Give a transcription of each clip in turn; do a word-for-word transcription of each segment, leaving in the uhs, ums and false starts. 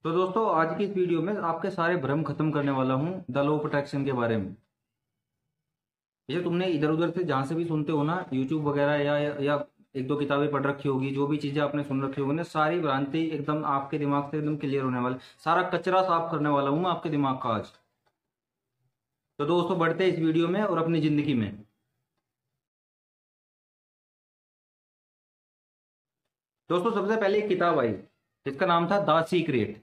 तो दोस्तों आज की इस वीडियो में आपके सारे भ्रम खत्म करने वाला हूँ द लॉ ऑफ अट्रैक्शन के बारे में। ये तुमने इधर उधर से जहाँ से भी सुनते हो ना, यूट्यूब वगैरह या, या या एक दो किताबें पढ़ रखी होगी, जो भी चीजें आपने सुन रखी होगी ना, सारी भ्रांति एकदम आपके दिमाग से एकदम क्लियर होने वाली, सारा कचरा साफ करने वाला हूँ मैं आपके दिमाग का आज। तो दोस्तों बढ़ते हैं इस वीडियो में और अपनी जिंदगी में। दोस्तों सबसे पहले एक किताब आई जिसका नाम था द सीक्रेट।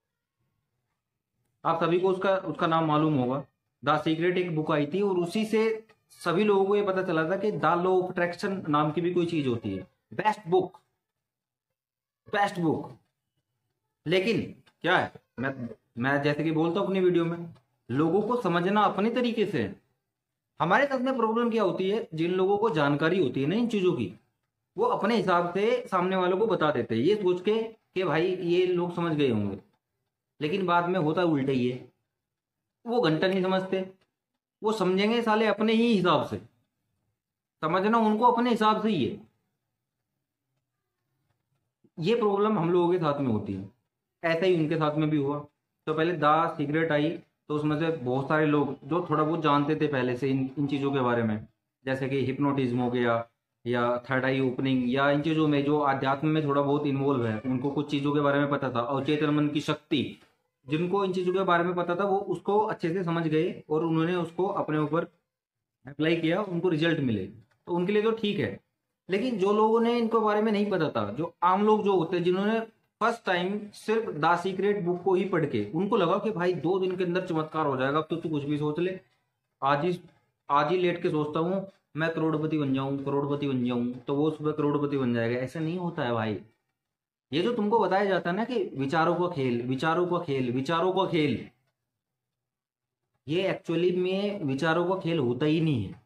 आप सभी को उसका उसका नाम मालूम होगा। द सीक्रेट एक बुक आई थी और उसी से सभी लोगों को ये पता चला था कि द लॉ ऑफ अट्रैक्शन नाम की भी कोई चीज होती है। Best book, best book. लेकिन क्या है, मैं मैं जैसे कि बोलता हूँ अपनी वीडियो में, लोगों को समझना अपने तरीके से है। हमारे साथ में प्रॉब्लम क्या होती है, जिन लोगों को जानकारी होती है ना इन चीजों की, वो अपने हिसाब से सामने वालों को बता देते हैं, ये सोच के कि भाई ये लोग समझ गए होंगे। लेकिन बाद में होता उल्टा ही है, वो घंटा नहीं समझते, वो समझेंगे साले अपने ही हिसाब से। समझना उनको अपने हिसाब से ही है। ये प्रॉब्लम हम लोगों के साथ में होती है, ऐसा ही उनके साथ में भी हुआ। तो पहले द सीक्रेट आई तो उसमें से बहुत सारे लोग जो थोड़ा बहुत जानते थे पहले से इन इन चीज़ों के बारे में, जैसे कि हिप्नोटिज्म हो गया या थर्ड आई ओपनिंग, या इन चीज़ों में जो अध्यात्म में थोड़ा बहुत इन्वॉल्व है, उनको कुछ चीज़ों के बारे में पता था। और चेतन मन की शक्ति, जिनको इन चीज़ों के बारे में पता था वो उसको अच्छे से समझ गए और उन्होंने उसको अपने ऊपर अप्लाई किया, उनको रिजल्ट मिले, तो उनके लिए तो ठीक है। लेकिन जो लोगों ने इनको बारे में नहीं पता था, जो आम लोग जो होते हैं, जिन्होंने फर्स्ट टाइम सिर्फ द सीक्रेट बुक को ही पढ़ के उनको लगा कि भाई दो दिन के अंदर चमत्कार हो जाएगा, अब तो तू कुछ भी सोच ले, आज ही आज ही लेट के सोचता हूँ मैं करोड़पति बन जाऊं, करोड़पति बन जाऊं, तो वो सुबह करोड़पति बन जाएगा। ऐसा नहीं होता है भाई। ये जो तुमको बताया जाता है ना कि विचारों का खेल, विचारों का खेल, विचारों का खेल, ये एक्चुअली में विचारों का खेल होता ही नहीं है।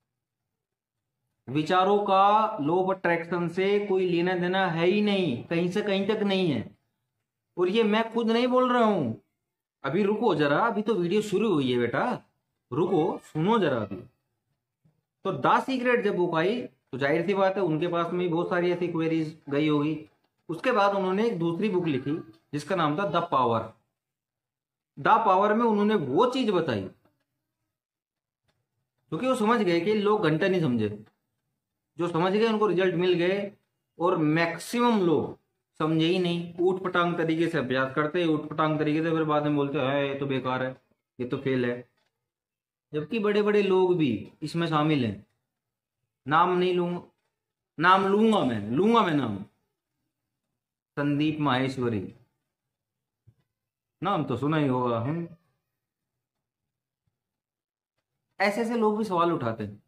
विचारों का लॉ ऑफ अट्रैक्शन से कोई लेना देना है ही नहीं, कहीं से कहीं तक नहीं है। और ये मैं खुद नहीं बोल रहा हूं। अभी रुको जरा, अभी तो वीडियो शुरू हुई है बेटा, रुको सुनो जरा अभी। तो द सीक्रेट जब बुक आई तो जाहिर सी बात है उनके पास में बहुत सारी ऐसी क्वेरीज गई होगी। उसके बाद उन्होंने एक दूसरी बुक लिखी जिसका नाम था द पावर। द पावर में उन्होंने वो चीज बताई क्योंकि वो समझ गए कि लोग घंटा नहीं समझे। जो समझ गए उनको रिजल्ट मिल गए, और मैक्सिमम लोग समझे ही नहीं, ऊट पटांग तरीके से अभ्यास करते हैं, ऊट पटांग तरीके से, फिर बाद में बोलते हैं ये तो बेकार है, ये तो फेल है। जबकि बड़े बड़े लोग भी इसमें शामिल हैं। नाम नहीं लूंगा, नाम लूंगा मैं, लूंगा मैं नाम, संदीप माहेश्वरी, नाम तो सुना ही होगा। हम ऐसे ऐसे लोग भी सवाल उठाते हैं।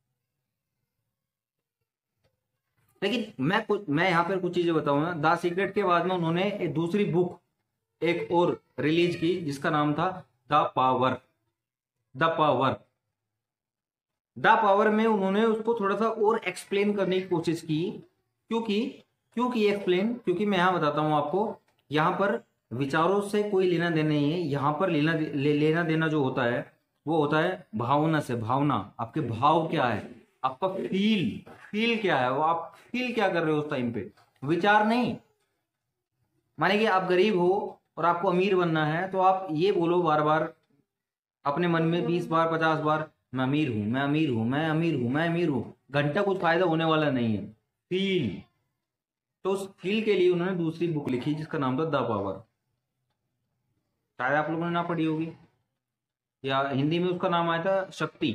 लेकिन मैं कुछ मैं यहाँ पर कुछ चीजें बताऊंगा। द सीक्रेट के बाद में उन्होंने एक दूसरी बुक एक और रिलीज की जिसका नाम था the power. The power the power में उन्होंने उसको थोड़ा सा और एक्सप्लेन करने की कोशिश की। क्योंकि क्योंकि एक्सप्लेन क्योंकि मैं यहां बताता हूं आपको, यहां पर विचारों से कोई लेना देना नहीं है। यहां पर लेना ले, लेना देना जो होता है वो होता है भावना से। भावना, आपके भाव क्या है, आपका फील फील क्या है, वो आप फील क्या कर रहे हो उस टाइम पे, विचार नहीं। माने कि आप गरीब हो और आपको अमीर बनना है, तो आप ये बोलो बार बार अपने मन में बीस बार पचास बार, मैं अमीर हूं, मैं अमीर हूं, मैं अमीर हूं, मैं अमीर हूं। घंटा कुछ फायदा होने वाला नहीं है। फील, तो उस फील के लिए उन्होंने दूसरी बुक लिखी जिसका नाम था द पावर। शायद आप लोगों ने ना पढ़ी होगी, या हिंदी में उसका नाम आया था शक्ति।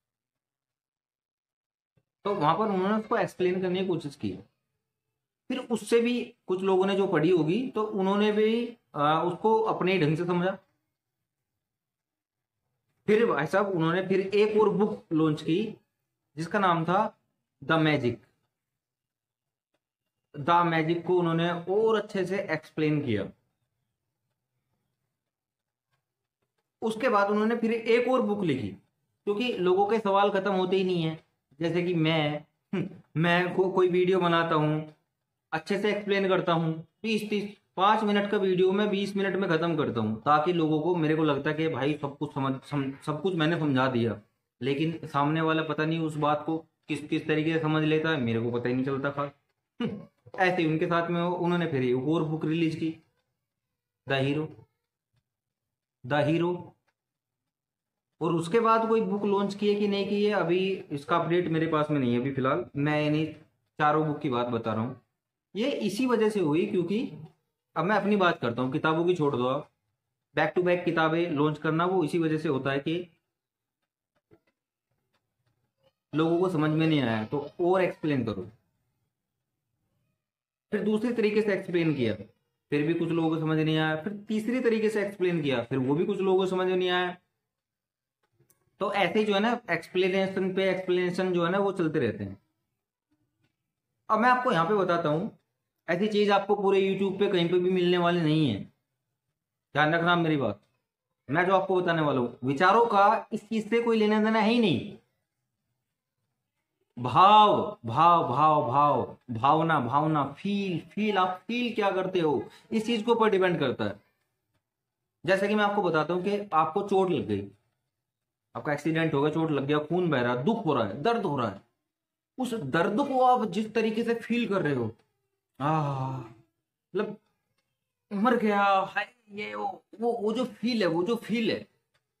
तो वहां पर उन्होंने उसको एक्सप्लेन करने की कोशिश की। फिर उससे भी कुछ लोगों ने जो पढ़ी होगी तो उन्होंने भी आ, उसको अपने ढंग से समझा। फिर भाई साहब उन्होंने फिर एक और बुक लॉन्च की जिसका नाम था द मैजिक। द मैजिक को उन्होंने और अच्छे से एक्सप्लेन किया। उसके बाद उन्होंने फिर एक और बुक लिखी, क्योंकि लोगों के सवाल खत्म होते ही नहीं है। जैसे कि मैं मैं को, कोई वीडियो बनाता हूं, अच्छे से एक्सप्लेन करता हूं, बीस तीस पांच मिनट का वीडियो मैं बीस मिनट में खत्म करता हूं, ताकि लोगों को, मेरे को लगता है कि भाई सब कुछ समझ सम, सब कुछ मैंने समझा दिया। लेकिन सामने वाला पता नहीं उस बात को किस किस तरीके से समझ लेता है, मेरे को पता ही नहीं चलता। खास ऐसे ही उनके साथ में उन्होंने फिर एक और बुक रिलीज की द हीरो, द हीरो। और उसके बाद कोई बुक लॉन्च की है कि नहीं की है, अभी इसका अपडेट मेरे पास में नहीं है अभी फिलहाल। मैं इन्हीं चारों बुक की बात बता रहा हूँ। ये इसी वजह से हुई क्योंकि अब मैं अपनी बात करता हूँ, किताबों की छोड़ दो आप, बैक टू बैक किताबें लॉन्च करना वो इसी वजह से होता है कि लोगों को समझ में नहीं आया तो और एक्सप्लेन करो, फिर दूसरी तरीके से एक्सप्लेन किया, फिर भी कुछ लोगों को समझ नहीं आया, फिर तीसरी तरीके से एक्सप्लेन किया, फिर वो भी कुछ लोगों को समझ में नहीं आया। तो ऐसे ही जो है ना एक्सप्लेनेशन पे एक्सप्लेनेशन जो है ना वो चलते रहते हैं। अब मैं आपको यहाँ पे बताता हूँ, ऐसी चीज आपको पूरे यूट्यूब पे कहीं पे भी मिलने वाली नहीं है, ध्यान रखना मेरी बात। मैं जो आपको बताने वाला हूँ विचारों का इस चीज से कोई लेना देना है ही नहीं। भाव भाव भाव भाव भावना भावना फील फील आप फील क्या करते हो इस चीज के ऊपर डिपेंड करता है। जैसे कि मैं आपको बताता हूँ कि आपको चोट लग गई, आपका एक्सीडेंट हो गया, चोट लग गया, खून बह रहा है, दुख हो रहा है, दर्द हो रहा है, उस दर्द को आप जिस तरीके से फील कर रहे हो, आ मतलब मर गया है ये वो वो वो जो फील है, वो जो फील है।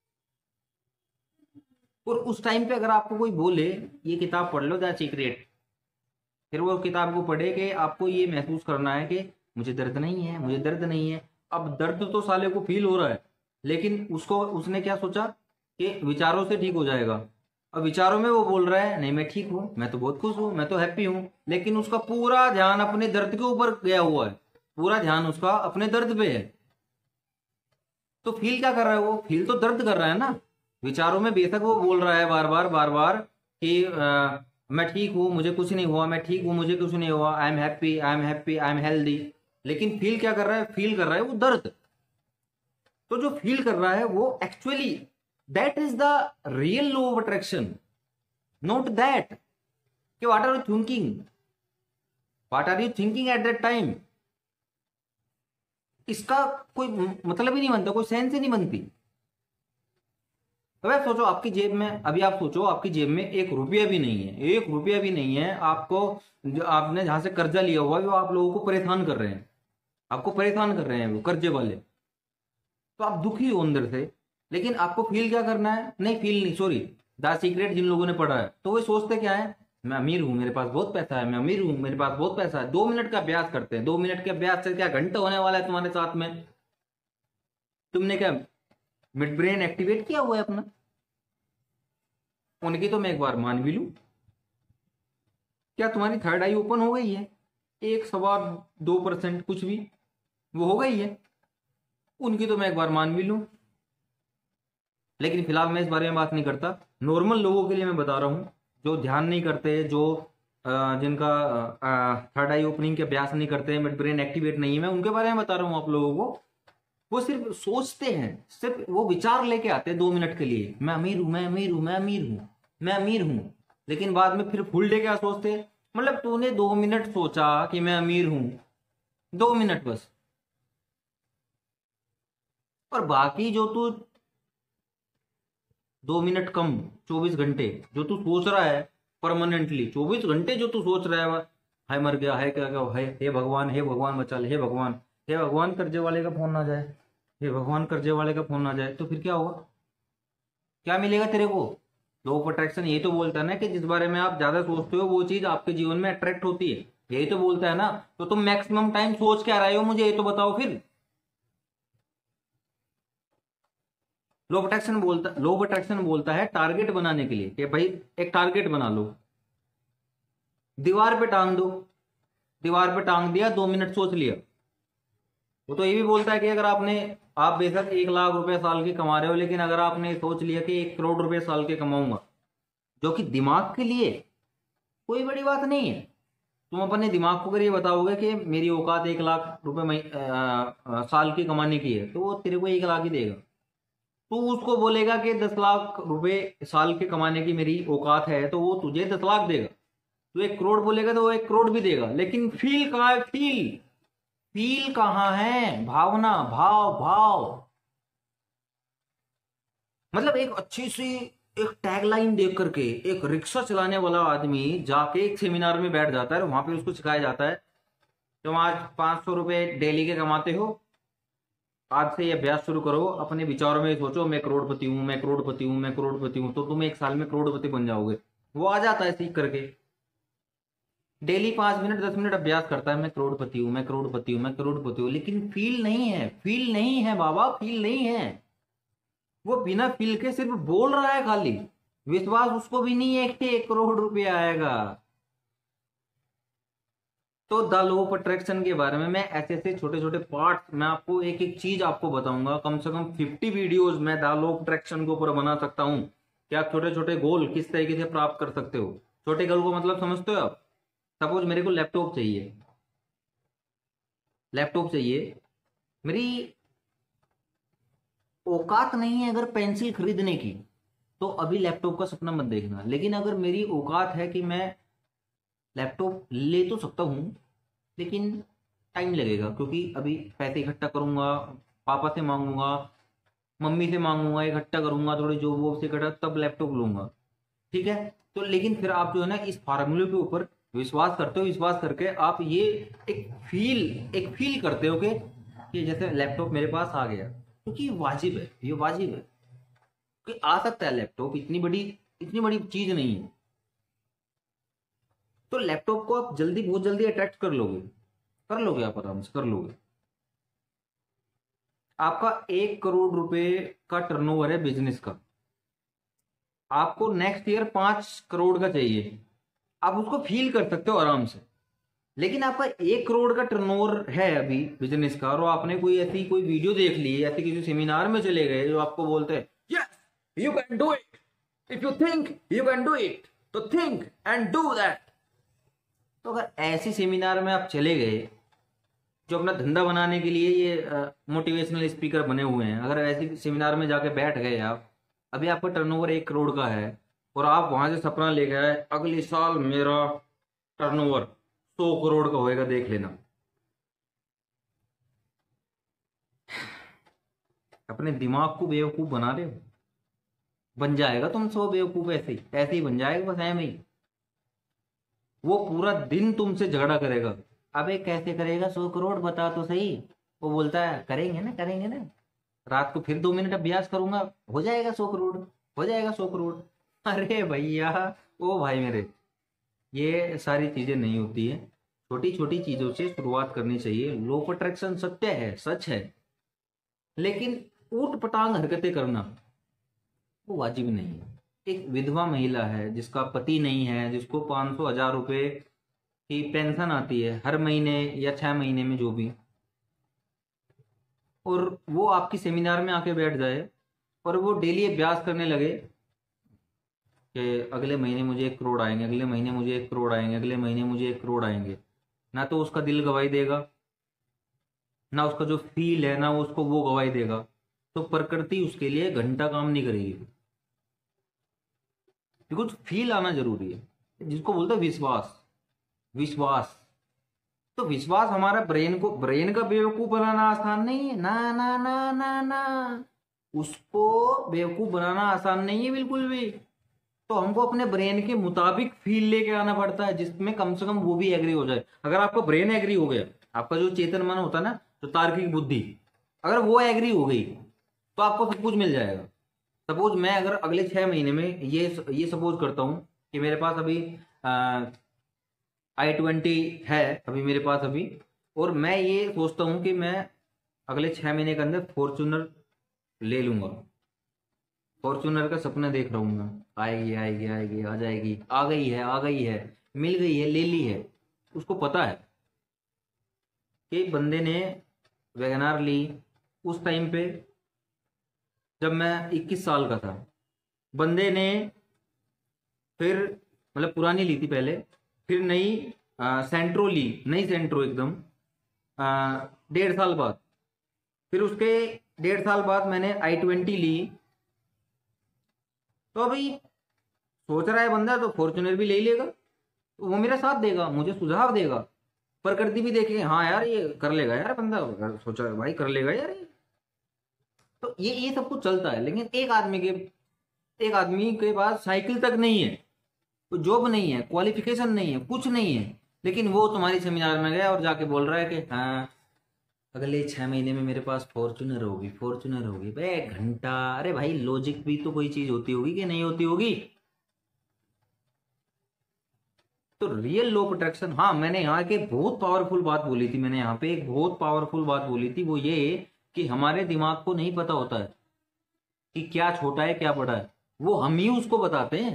और उस टाइम पे अगर आपको कोई बोले ये किताब पढ़ लो द सीक्रेट, फिर वो किताब को पढ़े कि आपको ये महसूस करना है कि मुझे दर्द नहीं है, मुझे दर्द नहीं है। अब दर्द तो साले को फील हो रहा है, लेकिन उसको उसने क्या सोचा कि विचारों से ठीक हो जाएगा। अब विचारों में वो बोल रहा है नहीं मैं ठीक हूं, मैं तो बहुत खुश हूं, मैं तो हैप्पी हूं, लेकिन उसका पूरा ध्यान अपने दर्द के ऊपर गया हुआ है, पूरा ध्यान उसका अपने दर्द पे है। तो फील क्या कर रहा है, वो फील तो दर्द कर रहा है ना। विचारों में बेशक वो बोल रहा है बार बार बार बार कि आ, मैं ठीक हूं, मुझे कुछ नहीं हुआ, मैं ठीक हूं, मुझे कुछ नहीं हुआ, I am happy, I am happy, I am healthy. लेकिन फील क्या कर रहा है, फील कर रहा है वो दर्द। तो जो फील कर रहा है वो actually that is the real law of attraction, not that कि what are you thinking, what are you thinking at that time. इसका कोई मतलब ही नहीं बनता, कोई सेंस ही नहीं बनती। अब आप सोचो आपकी जेब में, अभी आप सोचो आपकी जेब में एक रुपया भी नहीं है, एक रुपया भी नहीं है, आपको जो आपने जहां से कर्जा लिया हुआ है वो आप लोगों को परेशान कर रहे हैं, आपको परेशान कर रहे हैं वो कर्जे वाले। तो आप दुखी हो अंदर से, लेकिन आपको फील क्या करना है, नहीं फील नहीं, सॉरी, द सीक्रेट जिन लोगों ने पढ़ा है तो वो सोचते क्या है, मैं अमीर हूं, मेरे पास बहुत पैसा है, मैं अमीर हूं, मेरे पास बहुत पैसा है। दो मिनट का अभ्यास करते हैं, दो मिनट के अभ्यास से क्या घंटा होने वाला है तुम्हारे साथ में। तुमने क्या मिड ब्रेन एक्टिवेट किया हुआ है अपना। उनकी तो मैं एक बार मान भी लूं, क्या तुम्हारी थर्ड आई ओपन हो गई है, एक सवा दो परसेंट कुछ भी वो हो गई है, उनकी तो मैं एक बार मान भी लूं। लेकिन फिलहाल मैं इस बारे में बात नहीं करता, नॉर्मल लोगों के लिए मैं बता रहा हूं, जो ध्यान नहीं करते, जो अ, जिनका थर्ड आई ओपनिंग के अभ्यास नहीं करते, मिड ब्रेन एक्टिवेट नहीं है, मैं उनके बारे में बता रहा हूं आप लोगों को। वो सिर्फ सोचते हैं, सिर्फ वो विचार लेके आते हैं दो मिनट के लिए, मैं अमीर हूं, मैं अमीर हूं, मैं अमीर हूं, मैं अमीर हूं, लेकिन बाद में फिर फुल डे क्या सोचते हैं, मतलब तूने दो मिनट सोचा कि मैं अमीर हूं, दो मिनट बस, और बाकी जो तू दो मिनट कम चौबीस घंटे जो तू सोच रहा है परमानेंटली, चौबीस घंटे जो तू सोच रहा है, हाय मर गया, है क्या क्या है, हे भगवान, हे भगवान बचा ले, हे भगवान, हे भगवान कर्जे वाले का फोन ना जाए, हे भगवान कर्जे वाले का फोन ना जाए, तो फिर क्या होगा, क्या मिलेगा तेरे को। लॉ ऑफ अट्रैक्शन यही तो बोलता है ना कि जिस बारे में आप ज्यादा सोचते हो वो चीज आपके जीवन में अट्रैक्ट होती है, यही तो बोलता है ना। तो तुम मैक्सिमम टाइम सोच क्या रहे हो, मुझे ये तो बताओ फिर। लॉ ऑफ अट्रैक्शन बोलता लॉ ऑफ अट्रैक्शन बोलता है टारगेट बनाने के लिए कि भाई एक टारगेट बना लो, दीवार पे टांग दो, दीवार पे टांग दिया, दो मिनट सोच लिया। वो तो ये भी बोलता है कि अगर आपने, आप बेशक एक लाख रुपए साल के कमा रहे हो, लेकिन अगर आपने सोच लिया कि एक करोड़ रुपए साल के कमाऊंगा, जो कि दिमाग के लिए कोई बड़ी बात नहीं है। तुम अपने दिमाग को अगर ये बताओगे कि मेरी औकात एक लाख रुपए मही- अ, अ, साल की कमाने की है, तो वो तेरे को एक लाख ही देगा। तू उसको बोलेगा कि दस लाख रुपए साल के कमाने की मेरी औकात है, तो वो तुझे दस लाख देगा। तू एक करोड़ बोलेगा तो वो एक करोड़ भी देगा। लेकिन फील कहाँ है, फील फील कहाँ है, भावना, भाव भाव। मतलब एक अच्छी सी एक टैगलाइन देख करके एक रिक्शा चलाने वाला आदमी जाके एक सेमिनार में बैठ जाता है, वहां पे उसको सिखाया जाता है तुम आज पांच सौ रुपए डेली के कमाते हो, आज से ये अभ्यास शुरू करो, अपने विचारों में सोचो मैं करोड़पति हूं, मैं करोड़पति हूं, मैं करोड़पति हूं, तो तुम एक साल में करोड़पति बन जाओगे। वो आ जाता है सीख करके। डेली पांच मिनट दस मिनट अभ्यास करता है, मैं करोड़पति हूं, मैं करोड़पति हूं, मैं करोड़पति हूं, लेकिन फील नहीं है, फील नहीं है बाबा, फील नहीं है। वो बिना फील के सिर्फ बोल रहा है खाली, विश्वास उसको भी नहीं है कि एक करोड़ रुपया आएगा। तो द लॉ ऑफ अट्रैक्शन के बारे में मैं ऐसे ऐसे छोटे छोटे पार्ट, मैं आपको एक एक चीज आपको बताऊंगा। कम से कम फिफ्टी वीडियोस मैं द लॉ ऑफ अट्रैक्शन के ऊपर बना सकता हूं कि आप छोटे छोटे गोल किस तरीके से प्राप्त कर सकते हो। छोटे गोल को मतलब समझते हो आप? सपोज मेरे को लैपटॉप चाहिए, लैपटॉप चाहिए, मेरी औकात नहीं है अगर पेंसिल खरीदने की, तो अभी लैपटॉप का सपना मत देखना। लेकिन अगर मेरी औकात है कि मैं लैपटॉप ले तो सकता हूं, लेकिन टाइम लगेगा, क्योंकि अभी पैसे इकट्ठा करूंगा, पापा से मांगूंगा, मम्मी से मांगूंगा, इकट्ठा करूंगा, थोड़ी जॉब वॉब से इकट्ठा, तब लैपटॉप लूंगा। ठीक है, तो लेकिन फिर आप जो है ना इस फार्मूले के ऊपर विश्वास करते हो, विश्वास करके आप ये एक फील एक फील करते हो कि कि जैसे लैपटॉप मेरे पास आ गया, क्योंकि ये वाजिब है, ये वाजिब है कि आ सकता है लैपटॉप, इतनी बड़ी इतनी बड़ी चीज नहीं है। तो लैपटॉप को आप जल्दी, बहुत जल्दी अट्रैक्ट कर लोगे, कर लोगे आप आराम से कर लोगे। आपका एक करोड़ रुपए का टर्नओवर है बिजनेस का, आपको नेक्स्ट ईयर पांच करोड़ का चाहिए, आप उसको फील कर सकते हो आराम से। लेकिन आपका एक करोड़ का टर्नओवर है अभी बिजनेस का, और आपने कोई ऐसी कोई वीडियो देख ली, ऐसे किसी सेमिनार में चले गए जो आपको बोलते हैं yes you can do it, if you think you can do it, तो थिंक एंड डू दैट। तो अगर ऐसे सेमिनार में आप चले गए जो अपना धंधा बनाने के लिए ये मोटिवेशनल स्पीकर बने हुए हैं, अगर ऐसे सेमिनार में जाके बैठ गए आप, अभी आपका टर्नओवर एक करोड़ का है और आप वहां से सपना लेके आए अगले साल मेरा टर्नओवर सौ करोड़ का होएगा, देख लेना। अपने दिमाग को बेवकूफ बना रहे हो, बन जाएगा तुम सौ बेवकूफ, ऐसे ही ऐसे ही बन जाएगा, बस ऐसे ही। वो पूरा दिन तुमसे झगड़ा करेगा, अबे कैसे करेगा सौ करोड़ बता तो सही। वो बोलता है करेंगे ना करेंगे ना, रात को फिर दो मिनट अभ्यास करूंगा, हो जाएगा सौ करोड़, हो जाएगा सौ करोड़। अरे भैया, ओ भाई मेरे, ये सारी चीजें नहीं होती है, छोटी छोटी चीजों से शुरुआत करनी चाहिए। लॉ ऑफ अट्रैक्शन सत्य है, सच है, लेकिन ऊट पटांग हरकतें करना वो वाजिब नहीं है। एक विधवा महिला है जिसका पति नहीं है, जिसको पांच सौ हजार रुपए की पेंशन आती है हर महीने या छह महीने में जो भी, और वो आपकी सेमिनार में आके बैठ जाए और वो डेली अभ्यास करने लगे कि अगले महीने मुझे एक करोड़ आएंगे, अगले महीने मुझे एक करोड़ आएंगे, अगले महीने मुझे एक करोड़ आएंगे, ना तो उसका दिल गवाही देगा, ना उसका जो फील है ना उसको वो गवाही देगा, तो प्रकृति उसके लिए घंटा काम नहीं करेगी। बिकॉज फील आना जरूरी है, जिसको बोलते हैं विश्वास। विश्वास तो विश्वास हमारा ब्रेन को, ब्रेन का बेवकूफ बनाना आसान नहीं है, ना ना ना ना ना, उसको बेवकूफ बनाना आसान नहीं है बिल्कुल भी। तो हमको अपने ब्रेन के मुताबिक फील लेके आना पड़ता है, जिसमें कम से कम वो भी एग्री हो जाए। अगर आपका ब्रेन एग्री हो गया, आपका जो चेतन मन होता है ना, जो तार्किक बुद्धि, अगर वो एग्री हो गई तो आपको सब कुछ मिल जाएगा। सपोज मैं अगर अगले छह महीने में ये ये सपोज करता हूं कि मेरे पास अभी आई ट्वेंटी है अभी मेरे पास अभी, और मैं ये सोचता हूं कि मैं अगले छह महीने के अंदर फॉर्चूनर ले लूंगा, फॉर्चूनर का सपना देख रहा हूं मैं, आएगी आएगी आएगी आ जाएगी, आ गई है आ गई है, मिल गई है, ले ली है। उसको पता है कि बंदे ने वैगनार ली उस टाइम पे जब मैं इक्कीस साल का था, बंदे ने फिर मतलब पुरानी ली थी पहले, फिर नई सेंट्रो ली, नई सेंट्रो एकदम डेढ़ साल बाद, फिर उसके डेढ़ साल बाद मैंने आई ट्वेंटी ली। तो अभी सोच रहा है बंदा तो फॉर्चूनर भी ले लेगा, तो वो मेरा साथ देगा, मुझे सुझाव देगा, प्रकृति भी देखेगी हाँ यार ये कर लेगा यार बंदा, सोचा भाई कर लेगा यार ये। तो ये ये सब कुछ चलता है। लेकिन एक आदमी के एक आदमी के पास साइकिल तक नहीं है, तो जॉब नहीं है, क्वालिफिकेशन नहीं है, कुछ नहीं है, लेकिन वो तुम्हारी सेमिनार में गया और जाके बोल रहा है कि हाँ अगले छह महीने में मेरे पास फॉर्च्यूनर होगी, फॉर्च्यूनर होगी बे घंटा। अरे भाई लॉजिक भी तो कोई चीज होती होगी कि नहीं होती होगी। तो रियल लॉ ऑफ अट्रैक्शन, हाँ मैंने यहाँ के बहुत पावरफुल बात बोली थी, मैंने यहाँ पे एक बहुत पावरफुल बात बोली थी, वो ये कि हमारे दिमाग को नहीं पता होता है कि क्या छोटा है क्या बड़ा है, वो हम ही उसको बताते हैं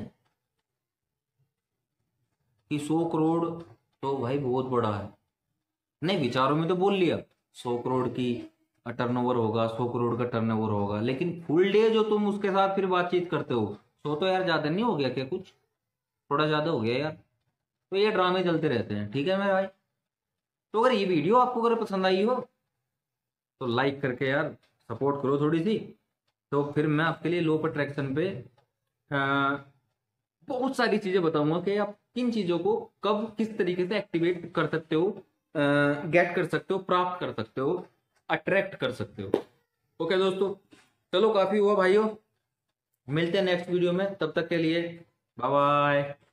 कि सौ करोड़ तो भाई बहुत बड़ा है। नहीं विचारों में तो बोल लिया सौ करोड़ की टर्नओवर होगा, सौ करोड़ का टर्नओवर होगा, लेकिन फुल डे जो तुम उसके साथ फिर बातचीत करते हो, सौ तो यार ज्यादा नहीं हो गया क्या, कुछ थोड़ा ज्यादा हो गया यार। तो ये ड्रामे चलते रहते हैं, ठीक है मेरे भाई। तो अगर ये वीडियो आपको अगर पसंद आई हो तो लाइक करके यार सपोर्ट करो थोड़ी सी। तो फिर मैं आपके लिए लॉ ऑफ अट्रैक्शन पे आ, बहुत सारी चीजें बताऊंगा कि आप किन चीजों को कब किस तरीके से एक्टिवेट कर सकते हो, गेट कर सकते हो, प्राप्त कर सकते हो, अट्रैक्ट कर सकते हो। ओके दोस्तों, चलो काफी हुआ भाइयों, मिलते हैं नेक्स्ट वीडियो में, तब तक के लिए बाय बाय।